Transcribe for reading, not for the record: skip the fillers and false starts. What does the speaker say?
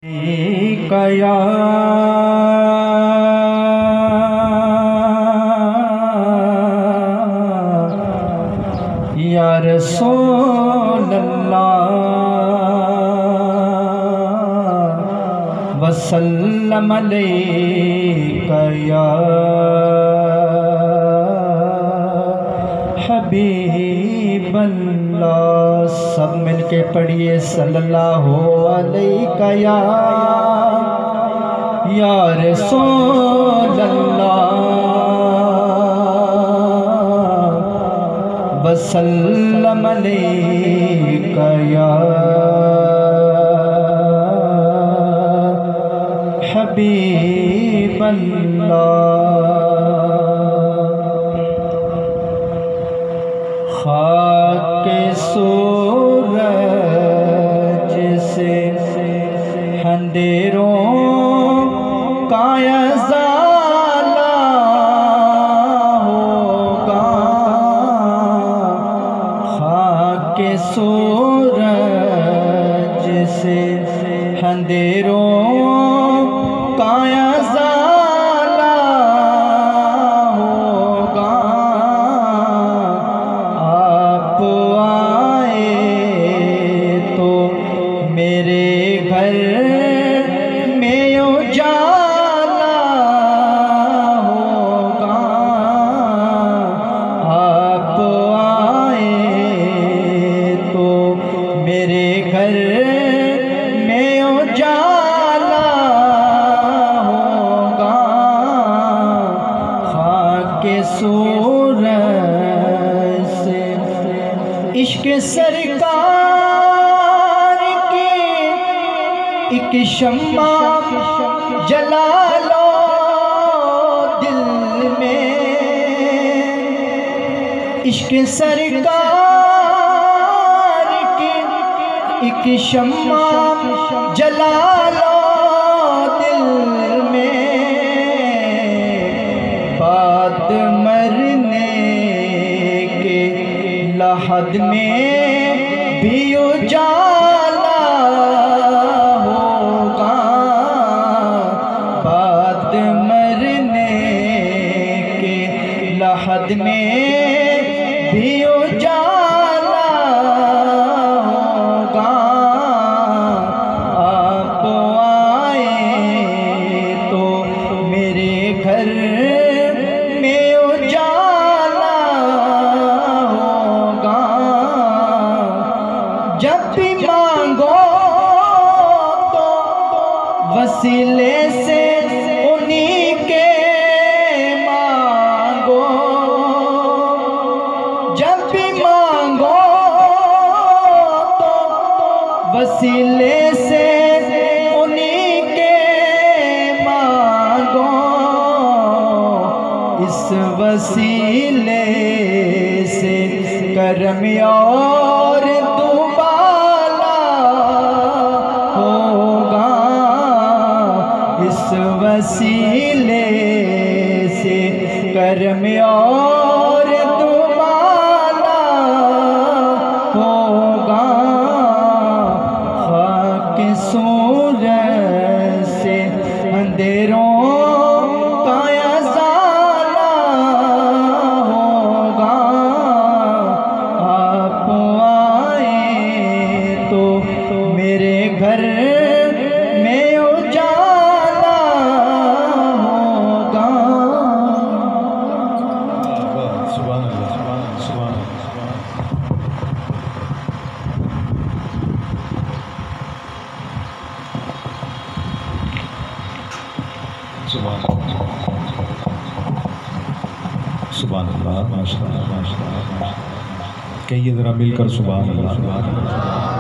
یا رسول اللہ وسلم علیکہ یا حبیب اللہ۔ سب مل کے پڑھیے صلی اللہ علیہ یا رسول اللہ وسلم علیکہ یا حبیب اللہ۔ خاک سورج سے اندھیروں کا ازالہ ہوگا، خاک سورج سے اندھیروں کا ازالہ ہوگا۔ آپ آئے تو میرے گھر میں اجالا ہوگا، آپ آئے تو میرے گھر میں اجالا ہوگا۔ خاک سورج سے عشق سرکار کی ایک شمع جلا لو دل میں، عشق سرکار کی ایک شمع جلا لو دل میں، بعد مرنے کے لحد میں بھی اجالا ہوگا، بعد مرنے کے لحد میں بھی اجالا ہوگا۔ آپ آئے تو میرے گھر میں اجالا ہوگا، جب بھی مانگو تو وسیلے سے انہی کے مانگو، جب بھی مانگو تو وسیلے سے انہی کے مانگو، اس وسیلے سے کرم اور دوبالا ہوگا، اس وسیلے سے کرم اور دوبالا ہوگا۔ خاک سورج سے اندھیروں کا ازالہ ہوگا، آپ آئے تو میرے گھر میں اجالا ہوگا۔ سبحان اللہ، سبحان اللہ، سبحان سبحان اللہ، ماشاء اللہ، ماشاء اللہ، کہیے ذرا مل کر سبحان اللہ۔